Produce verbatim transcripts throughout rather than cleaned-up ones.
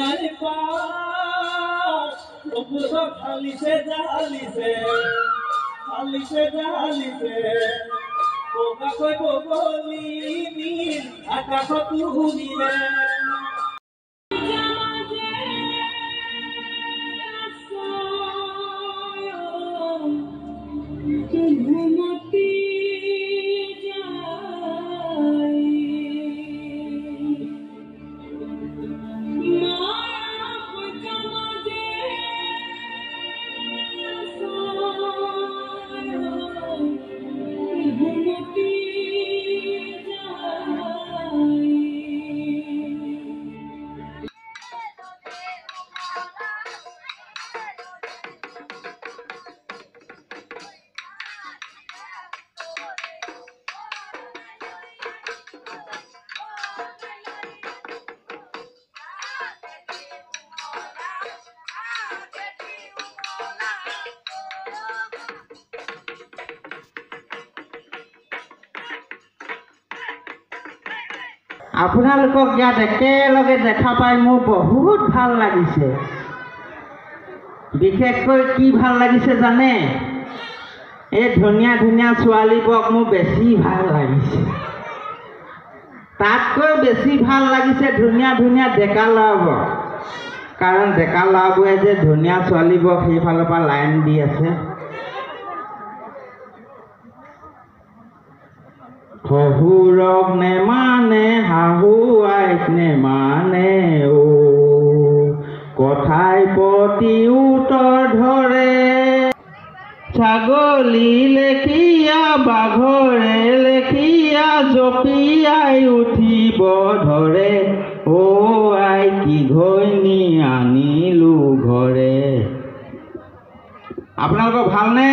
নাই পাপুত খালিছে জালিছে খালিছে জালিছে বগাকৈ বগলী নীল আকাশত ঘূৰিলে আপোনালোকক ইয়াত একেলগে দেখা পাই মোৰ বহুত ভাল লাগিছে বিশেষকৈ কি ভাল লাগিছে জানে এই ধুনীয়া ধুনীয়া ছোৱালীবোৰক মোৰ বেছি ভাল লাগিছে তাতকৈ বেছি ভাল লাগিছে ধুনীয়া ধুনীয়া ডেকা ল'ৰাবোৰক কাৰণ ডেকা ল'ৰাবোৰে যে ধুনীয়া ছোৱালীবোৰক সেইফালৰ পৰা লাইন দি আছে শহুৰক নেমানে শাহু আইক নেমানে ও কথাই প্ৰতি উত্তৰ ধৰে ছাগলী লেখিয়া বাঘৰে লেখিয়া জপিয়াই উঠিব ধৰে ও আই কি ঘৈণী আনিলো ঘৰে আপোনালোকৰ ভালনে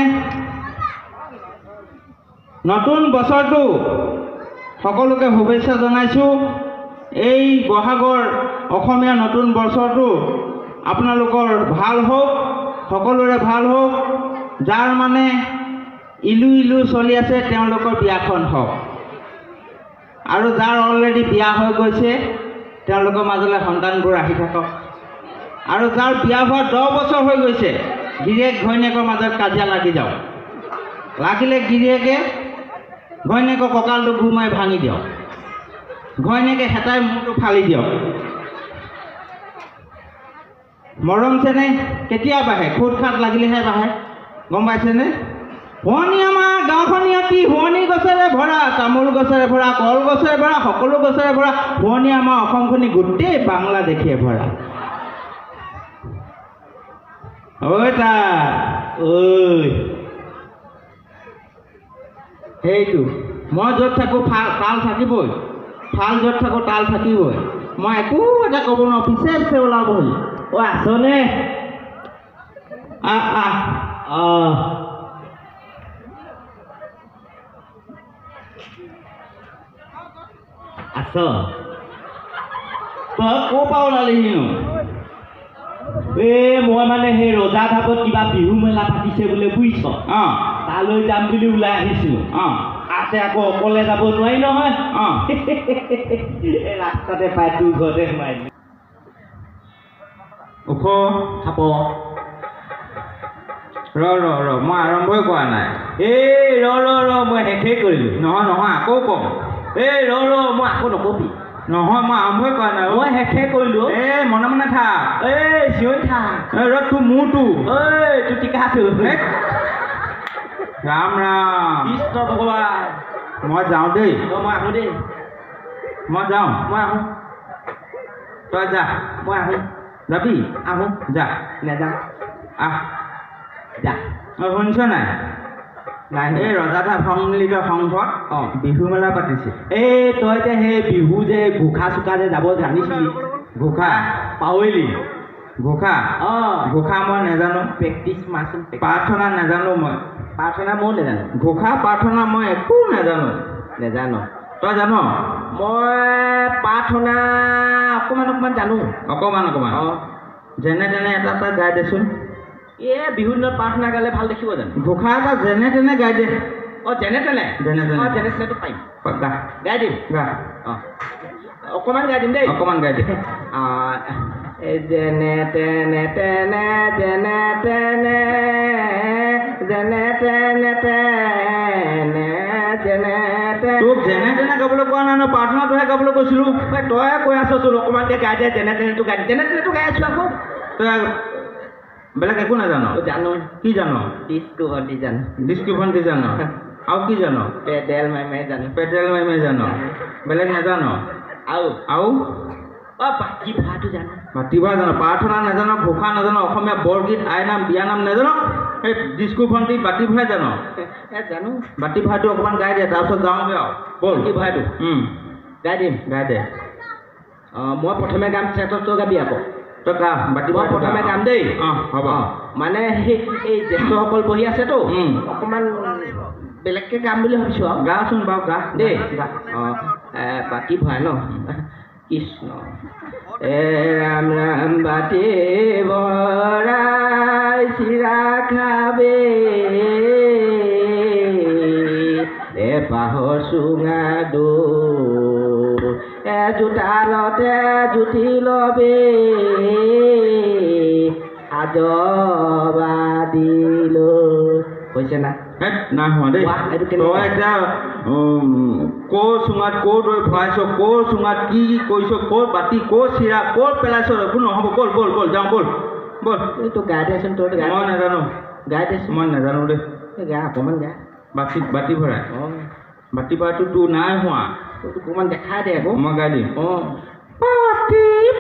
নতুন বছৰটো সকলোকে শুভেচ্ছা জনাইছোঁ এই বহাগৰ অসমীয়া নতুন বছৰটো আপোনালোকৰ ভাল হওক সকলোৰে ভাল হওক যাৰ মানে ইলু ইলু চলি আছে তেওঁলোকৰ বিয়াখন হওক আৰু যাৰ অলৰেডি বিয়া হৈ গৈছে তেওঁলোকৰ মাজলৈ সন্তানবোৰ আহি থাকক আৰু যাৰ বিয়া হোৱা দহ বছৰ হৈ গৈছে গিৰিয়েক ঘৈণীয়েকৰ মাজত কাজিয়া লাগি যাওক লাগিলে গিৰিয়েকে ঘৈণীয়েকৰ কঁকালটো ঘুমাই ভাঙি দিয়ক ঘৈণীয়েকে হেতাই মূৰটো ফালি দিয়ক মৰম চেনেহ কেতিয়া বাঢ়ে খুট খাট লাগিলেহে বাঢ়ে গম পাইছেনে শুৱনি আমাৰ গাঁওখনি অতি শুৱনি গছেৰে ভৰা তামোল গছেৰে ভৰা কল গছেৰে ভৰা সকলো গছেৰে ভৰা শুৱনি আমাৰ অসমখনি গোটেই বাংলাদেশে ভৰা ঐ তা ঐ সেইটো মই য'ত থাকোঁ ফাল তাল থাকিবই ফাল য'ত থাকোঁ তাল থাকিবই মই একো এটা ক'ব নোৱাৰোঁ পিছে পিছে ওলাবহি অ' আছনে আহ আহ অঁ আছ তই ক'ৰ পৰা ওলালিহিনো এই মই মানে সেই ৰজা ধাপত কিবা বিহু মেলা পাতিছে বোলে বুজিছ অঁ তালৈ যাম বুলি ওলাই আহিছিলোঁ অঁ আছে আকৌ অকলে যাব নোৱাৰি নহয় অঁ এই ৰাস্তাতে পাই তোৰ ঘৰতে সোমাই দিলে ওখ খাব ৰ ৰ ৰ মই আৰম্ভই কৰা নাই এই ৰ ৰ ৰ মই শেষেই কৰিলোঁ নহয় নহয় আকৌ ক'ম এই ৰ ৰ মই আকৌ নকবি নহয় মই আৰম্ভই কৰা নাই মই শেষেই কৰিলোঁ এই মনে মনে থাক এই চিঞৰি থাক এই ৰ তোৰ মোৰটো ঐ তোৰ টিকাটো ৰাম ৰাম কৃষ্ণ ভগৱান মই যাওঁ দেই তই মই আহোঁ দেই মই যাওঁ মই আহোঁ তই যা মই আহোঁ যাবি আহোঁ যা নেযাওঁ আহ যা অঁ শুনিছ নাই নাই এই ৰজাধা সম্মিলিত সংঘত অঁ বিহু মেলা পাতিছে এই তই যে সেই বিহু যে ঘোষা চোকা যে যাব জানিছিলি ঘোষা পাহৰিলি ঘোষা অঁ ঘোষা মই নাজানো প্ৰেক্টিচ মাচোন প্ৰাৰ্থনা নাজানো মই প্ৰাৰ্থনা ময়ো নাজানো ঘোষা প্ৰাৰ্থনা মই একো নাজানো নাজানো তই জান মই প্ৰাৰ্থনা অকণমান অকণমান জানো অকণমান অকণমান অঁ যেনে তেনে এটা এটা গাই দেচোন এই বিহু দিনত প্ৰাৰ্থনা গালে ভাল দেখিব জানো ঘোষা এটা যেনে তেনে গাই দে অঁ যেনে তেনে যেনে তেনে অঁ যেনে তেনেতো পাৰিম গা গাই দিম গা অঁ অকণমান গাই দিম দেই অকণমান গাই দে যেনে তেনে তেনে যেনে তেনে যেনে তেনে তেনে যেনে তেনে তোক যেনে তেনে গাবলৈ কোৱা নাই ন প্ৰাৰ্থনাটোহে গাবলৈ কৈছিলোঁ তই কৈ আছচোন অকণমানকৈ গাই দে যেনে তেনে গাই যেনে তেনে গাই আছোঁ আকৌ তই বেলেগ একো নাজানো জানো কি জানো ডিস্কো ভণ্টি জানো ডিস্কো ভণ্টি জানো আৰু কি জানো পেডেল মাৰি মাৰি জানো পেডেল মাৰি মাৰি জানো বেলেগ নাজানো আৰু আৰু অঁ বাকী ভাষাটো জানো মাতিবা জানো প্ৰাৰ্থনা নাজানো ঘোষা নাজানো অসমীয়া বৰগীত আইনাম বিয়ানাম নাজানো সেই ডিস্কো ভণ্টি বাতি ভৰাই জানো জানো বাতি ভৰাইটো অকণমান গাই দিয়ে তাৰপিছত যাওঁগৈ আৰু ব'ল বাকী ভাষাটো গাই দিম গাই দে অঁ মই প্ৰথমে গাম চেটত তই গাবি আকৌ তই গা বাতি মই প্ৰথমে গাম দেই অঁ হ'ব মানে সেই এই জ্যেষ্ঠসকল বহি আছেতো অকণমান বেলেগকৈ গাম বুলি ভাবিছোঁ আৰু গাচোন বাৰু গা দেই গা অঁ বাতি ভৰাই ন কৃষ্ণ এ ৰাম ৰাম বাতি ভৰাই চিৰা খাবে এ পাহৰ চুঙা দৌৰ এ জোতালতে জুতি লবে সাজবা দিল হৈছে না হে নাই হোৱা দেই তই এতিয়া ক'ৰ চুঙাত ক'ৰ দৈ ভৰাইছ ক'ৰ চুঙাত কি কি কৰিছ ক'ৰ বাতি ক'ৰ চিৰা ক'ৰ পেলাইছ একো নহ'ব ব'ল ব'ল ব'ল যাওঁ ব'ল ব'ল এইটো গাই দেচোন তই মই নাজানো গাই দেচোন মই নাজানো দেই গা অকণমান গা বাতি বাতি ভৰাই অঁ বাতি ভৰাইটো তোৰ নাই হোৱা তোৰ অকণমান দেখাই দে আকৌ মই গাই দিম অঁ বাতি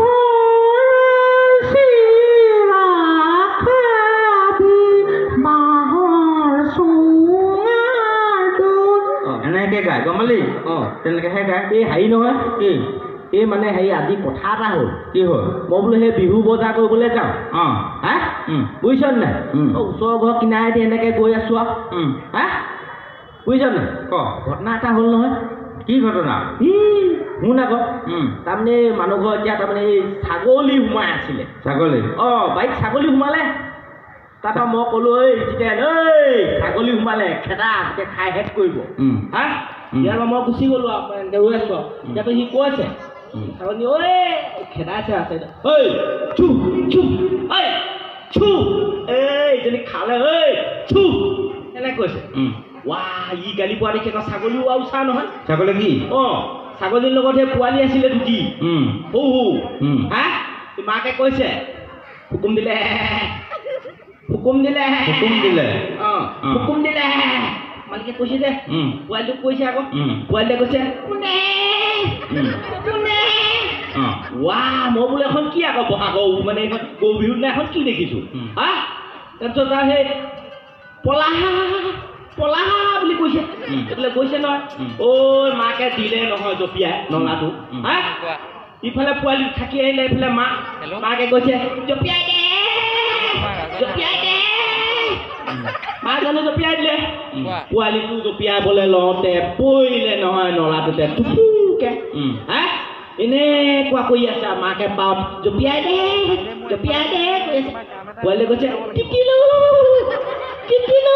ভৰাই চিৰা খাবি বাঁহৰ চুঙাৰ দৈ এনেকৈ গাই গম পালি অঁ তেনেকৈহে গাই এই হেৰি নহয় কি এই মানে হেৰি আজি কথা এটা হ'ল কি হ'ল মই বোলো সেই বিহু বজাৰ কৰিবলৈ যাওঁ অঁ হা উম বুজিছ নাই উম। অঁ ওচৰৰ ঘৰ কিনাৰেদি এনেকৈ গৈ আছোঁ আৰু উম হা বুজিছ নাই ক ঘটনা এটা হ'ল নহয় কি ঘটনা ই শুন আকৌ উম তাৰমানে এই মানুহ ঘৰ এতিয়া তাৰমানে এই ছাগলী সোমাই আছিলে ছাগলী অঁ বাৰীত ছাগলী সোমালে তাৰপৰা মই ক'লোঁ ঐ জিতেন ঐ ছাগলী সোমালে খেদা তেতিয়া খাই শেষ কৰিব উম হা ইয়াৰ পৰা মই গুচি গ'লোঁ আৰু এনেকৈ ৰৈ আছোঁ আৰু এতিয়াতো সি কৈছে ছাগলী ঐ খেদাইছে আছে ঐ চু চু ঐ চু এই যদি খালে ঐ চু এনেকৈ কৈছে উম ৱা ই গালি পোৱা দেখি আকৌ ছাগলীও আৰু চা নহয় ছাগলী কি অঁ ছাগলীৰ লগত সেই পোৱালি আছিলে দুটি উম সৌ সৌ উম হা মাকে কৈছে হুকুম দিলে হুকুম দিলে হুকুম দিলে অঁ হুকুম দিলে মালিকে কৈছে যে উম পোৱালিটোক কৈছে আকৌ উম পোৱালিটোৱে কৈছে কোনে কোনে অঁ ৱা মই বোলে এখন কি আকৌ বহাগৰ মানে এখন গৰু বিহুৰ দিনা এখন কি দেখিছোঁ হা তাৰপিছত আৰু সেই পলা পলা বুলি কৈছে এইফালে কৈছে নহয় ঐ মাকে দিলে নহয় জঁপিয়াই নলাটো হা ইফালে পোৱালি থাকি আহিলে এইফালে মা মাকে কৈছে জঁপিয়াই দে জঁপিয়াই দে মাক জানো জঁপিয়াই দিলে পোৱালিটো জঁপিয়াবলৈ লওঁতে পৰিলে নহয় নলাটোতে টুপুকে হা এনেকুৱা কৰি আছে মাকে পাত জঁপিয়াই দে জঁপিয়াই দে কৈ আছে পোৱালিয়ে কৈছে টিকিলো টিকিলো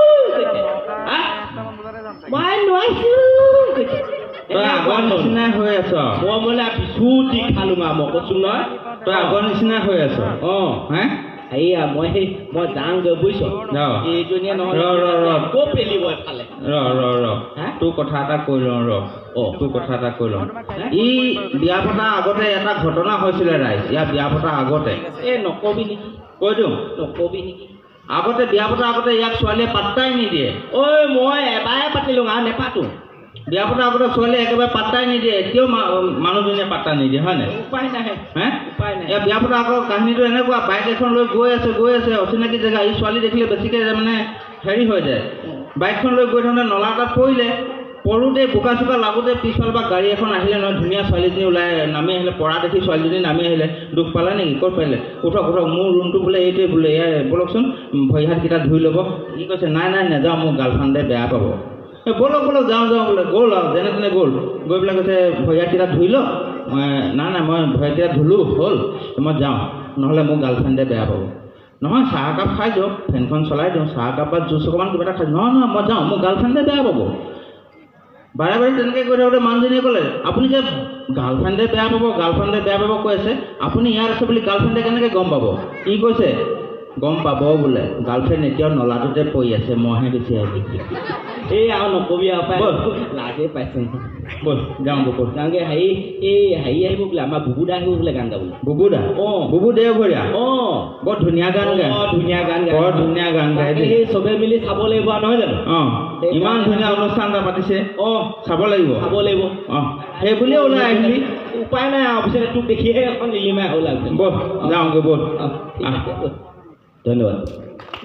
মই নোৱাৰিছো তই আগৰ নিচিনাই হৈ আছ মই মানে বিচুতি খালো মা মই কৈছো নহয় তই আগৰ নিচিনাই হৈ আছ অঁ হে এইয়া মই সেই মই যাওঁগৈ বুজিছ এইজনীয়ে নহয় ৰ ৰ ৰ ক'ত পেলিব এফালে ৰ ৰ ৰ তোৰ কথা এটা কৈ লওঁ ৰ অঁ তোৰ কথা এটা কৈ লওঁ ই বিয়া পতাৰ আগতে এটা ঘটনা হৈছিলে ৰাইজ ইয়াৰ বিয়া পতাৰ আগতে এই নকবি নেকি কৈ দিওঁ নকবি নেকি আগতে বিয়া পতাৰ আগতে ইয়াক ছোৱালীয়ে পাত্তাই নিদিয়ে ঐ মই এবাৰে পাতিলোঁ আৰু নেপাতো বিয়া পতাৰ আগতে ছোৱালীয়ে একেবাৰে পাত্তাই নিদিয়ে এতিয়াও মানুহজনীয়ে পাত্তা নিদিয়ে হয় নাই উপায় নাই হে উপায় নাই ইয়াৰ বিয়া পতাৰ আগৰ কাহিনীটো এনেকুৱা বাইক এখন লৈ গৈ আছে গৈ আছে অচিনাকি জেগা এই ছোৱালী দেখিলে বেছিকৈ মানে হেৰি হৈ যায় বাইকখন লৈ গৈ থাকোঁতে নলা এটাত পৰিলে পৰোঁতে বোকা চোকা লাগোঁতে পিছফালৰ পৰা গাড়ী এখন আহিলে নহয় ধুনীয়া ছোৱালীজনী ওলাই নামি আহিলে পৰা দেখি ছোৱালীজনী নামি আহিলে দুখ পালে নেকি ক'ত পাৰিলে উঠক উঠক মোৰ ৰুমটো বোলে এইটোৱে বোলে ইয়াৰ ব'লকচোন ভৰি হাতকেইটা ধুই ল'ব সি কৈছে নাই নাই নাযাওঁ মোৰ গাৰ্লফ্ৰেণ্ডে বেয়া পাব এই ব'লক ব'লক যাওঁ যাওঁ বোলে গ'ল আৰু যেনে তেনে গ'ল গৈ পেলাই কৈছে ভৰি হাতকেইটা ধুই ল মই নাই নাই মই ভৰি হাতকেইটা ধুলোঁ হ'ল মই যাওঁ নহ'লে মোৰ গাৰ্লফ্ৰেণ্ডে বেয়া পাব নহয় চাহ একাপ খাই দিয়ক ফেনখন চলাই দিওঁ চাহ একাপ বা জুচ অকণমান কিবা এটা খাই নহয় নহয় মই যাওঁ মোৰ গাৰ্লফ্ৰেণ্ডে বেয়া পাব বাৰে বাৰে তেনেকৈ কৈ থাকোঁতে মানুহজনীয়ে ক'লে আপুনি যে গাৰ্লফ্ৰেণ্ডে বেয়া পাব গাৰ্লফ্ৰেণ্ডে বেয়া পাব কৈ আছে আপুনি ইয়াত আছে বুলি গাৰ্লফ্ৰেণ্ডে কেনেকৈ গম পাব ই কৈছে গম পাব বোলে গাৰ্লফ্ৰেণ্ড এতিয়াও নলাটোতে পৰি আছে মইহে বেছি আহিছোঁ এই আৰু নকবি আৰু পাই লাজে পাইছোঁ ব'ল যাওঁ ব'ল যাওঁগৈ হেৰি এই হেৰি আহিব বোলে আমাৰ বুবুদা আহিব বোলে গান গাবলৈ বুবুদা অঁ বুবু দেওবৰীয়া অঁ বৰ ধুনীয়া গান গায় বৰ ধুনীয়া গান গায় বৰ ধুনীয়া গান গায় দেই সেই চবে মিলি চাব লাগিব নহয় জানো অঁ ইমান ধুনীয়া অনুষ্ঠান এটা পাতিছে অঁ চাব লাগিব চাব লাগিব অঁ সেই বুলিয়ে ওলাই আহিলি উপায় নাই আৰু পিছত তোক দেখিহে এখন নিলিমাই হ'ল ব'ল যাওঁগৈ ব'ল ধন্যবাদ